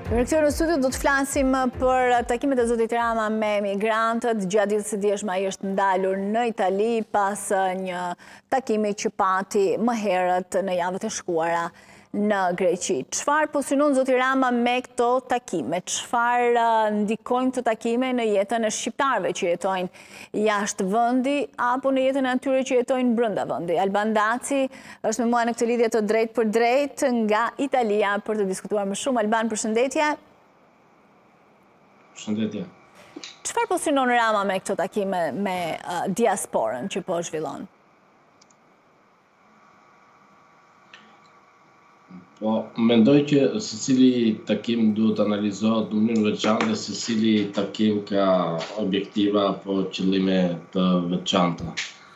Në këtë në studio do të flasim për takimet e zotit Rama me emigrantët. Gjatë ditës së dieshme ai është ndalur në Itali pas një takimi që pati më herët në javët e shkuara në Greqi. Çfarë po synon zoti Rama me këto takime? Çfarë ndikojnë këto takime në jetën e shqiptarëve që jetojnë jashtë vendi apo në jetën e atyre që jetojnë brenda vendi? Alban Daci është me mua në këtë lidhje të drejtë për drejtë nga Italia për të diskutuar më shumë. Alban, përshëndetje. Përshëndetje. Çfarë po synon Rama me këto takime me diasporën që po zhvillon? Po, mendoj që secili takim duhet analizohet në mënyrë veçantë dhe secili takim ka objektiva apo qëllime të veçanta.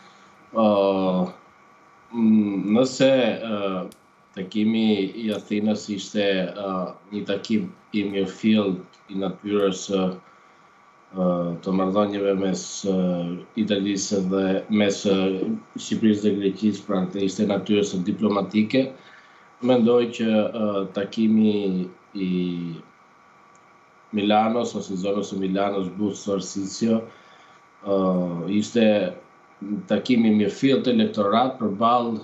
Nëse takimi i Athinës ishte një takim i mirëfillt i natyrës të marrëdhënieve mes Italisë dhe mes Shqipërisë dhe Greqisë, pra ishte natyrës diplomatike, mendoj që takimi i Milanos ose zonës së Milanos Busto-Arsizio ishte takimi mirëfillt të elektorat përballë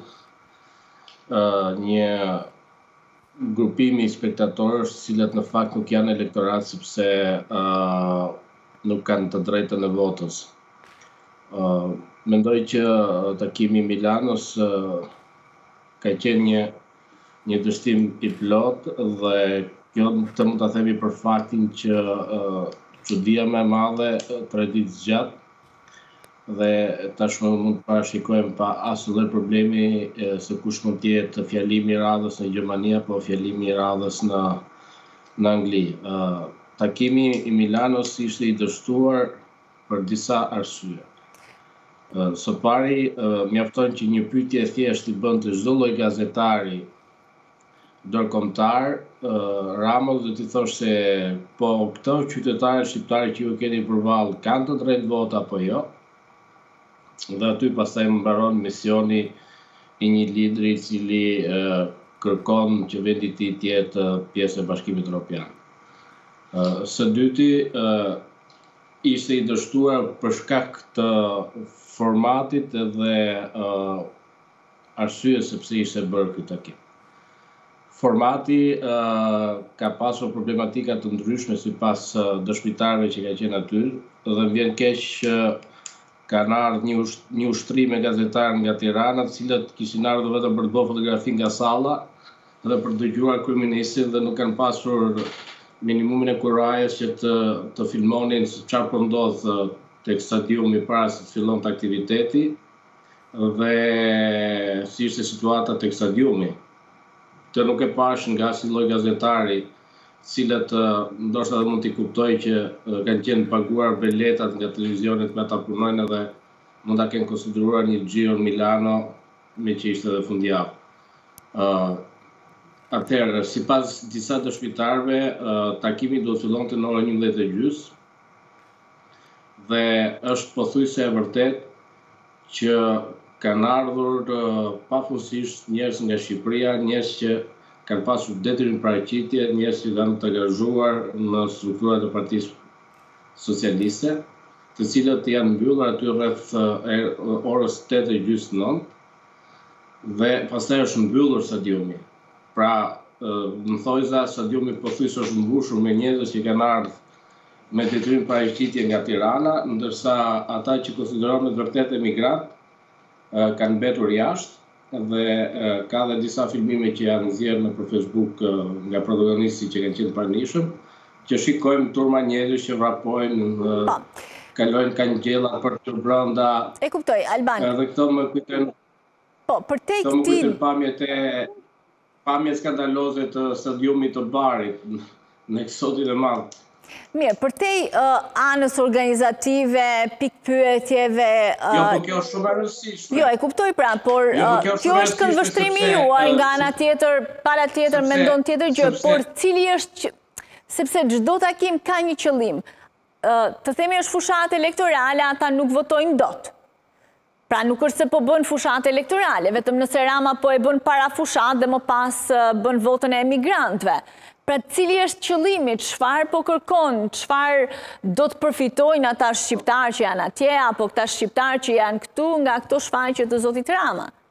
një grupimi spektatorësh të cilët në fakt nuk janë elektorat sepse nuk kanë të drejtën e votës. Mendoj që takimi i Milanos ka qenë një dështim i plot dhe kjo të mund ta themi për faktin që çudia më e madhe 3 ditë zgjat dhe tashmë mund të parashikojmë pa asnjë problemi se kush mund të jetë fjalimi i radhës në Gjermani apo fjalimi i radhës në Angli. Takimi i Milanos ishte i dështuar për disa arsye. Së pari, mjafton që një pyetje thjesht i bënte çdo lloj gazetari ndërkombëtar, Ramos do t'i thosh se po këto qytetarë shqiptarë që ju keni përballë kanë të drejtë vota apo jo. Dhe aty pastaj mbaron misioni i një lideri i cili kërkon që vendi i tij të jetë pjesë e Bashkimit Evropian. Së dyti, ishte i dështuar për shkak të formatit dhe arsyes sepse ishte bërë ky takim. Formati ka pasur problematika të ndryshme sipas dëshmitarëve që kanë qenë aty dhe më vjen keq që kanë ardhur një ushtrim me gazetarë nga Tirana, të cilët kishin ardhur vetëm për të bërë fotografi nga salla dhe për të dëgjuar kryeministin dhe nuk kanë pasur minimumin e kurajës që të filmonin çfarë po ndodh tek stadiumi para se të fillonte aktiviteti dhe si ishte situata tek stadiumi. Të nuk e pash nga si lloj gazetari, cilët ndoshta mund t'i kuptoj që kanë qenë paguar biletat nga televizionet me ata punojnë dhe mund ta kenë konsideruar një Giro Milano me që ishte edhe fundjavë. Atëherë, sipas disa dëshmitarëve, takimi do të fillonte në orën 11:30 dhe është pothuajse e vërtet që kanë ardhur pafundësisht njerëz nga Shqipëria, njerëz që kanë pasur detyrim paraqitje, njerëz që janë të angazhuar në strukturat e Partisë Socialiste, të cilët janë mbyllur aty rreth orës 8:30 dhe pastaj është mbyllur stadiumi. Pra, në thojza stadiumi pothuajse është mbushur me njerëz që kanë ardhur me detyrim paraqitje nga Tirana, ndërsa ata që konsiderohen vërtet emigrantë kanë mbetur jashtë dhe ka dhe disa filmime që janë nxjerrë nëpër Facebook nga protagonistët që kanë qenë pranishëm, që shikojmë turma njerëzish që vrapojnë, kalojnë kangjella për të brenda. E kuptoj, Alban. Edhe këto më kujtojnë. Po, për te këtij pamjet skandaloze të stadiumit të Barit në eksotin e madh. Mirë, për te anës organizative, pikpyetjeve... Jo, po kjo është shumë e rëndësishme. Jo, e kuptoj pra, por kjo është këndvështrimi juaj nga ana tjetër, para tjetër, mendon tjetër gjë, por cili është, sepse çdo takim ka një qëllim. Të themi është fushat elektorale, ata nuk votojnë dot. Pra nuk është se po bën fushat elektorale, vetëm nëse Rama po e bën para fushat dhe më pas bën votën e emigrantëve. Pra cili është qëllimi, çfarë po kërkon, çfarë do të përfitojnë ata shqiptarë që janë atje, apo këta shqiptarë që janë këtu nga këto shfaqje të zotit Rama?